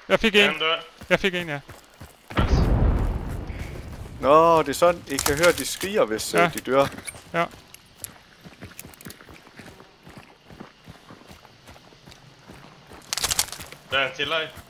Jeg fik en. Han dør. Jeg fik en, ja. Nå, det er sådan, I kan høre, de skriger, hvis de dør. Ja. Der er en til dig.